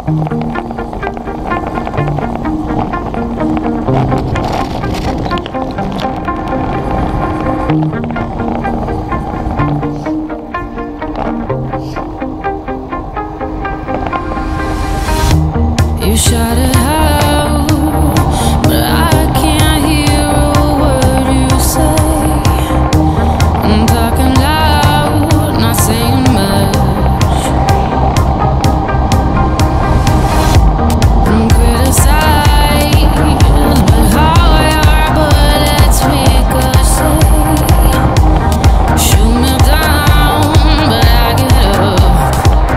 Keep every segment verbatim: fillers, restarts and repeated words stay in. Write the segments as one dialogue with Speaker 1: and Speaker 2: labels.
Speaker 1: You shot it out, but I can't hear a word you say. I'm talking loud, not saying much. I'm criticized, but how your bullets ricochet. Shoot me down, but I get up.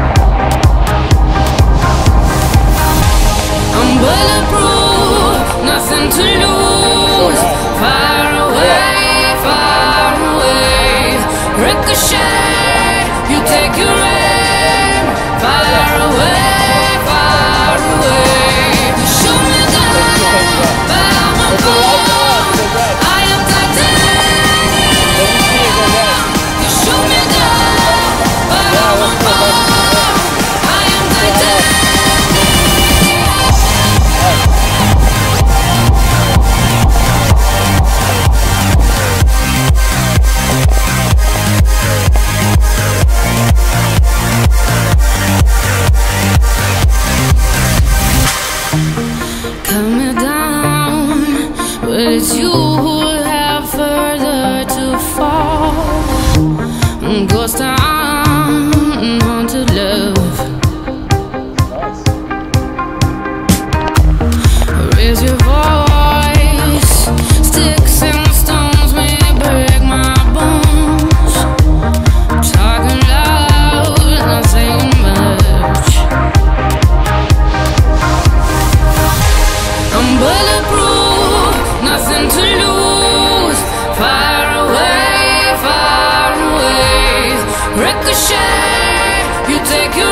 Speaker 1: I'm bulletproof, nothing to lose. Far away, far away. Ricochet, you take your aim. Far away, far away. You shoot me down, but I'm a fool. I am titanium. You shoot me down, but I'm a fool. I am titanium. Cut me down, but it's you who have further to fall. Ghost town, haunted love. Raise your voice, sticks and stones may break my bones. Talking loud, not saying much. I'm bulletproof, nothing to lose. Far away, far away. Ricochet, you take your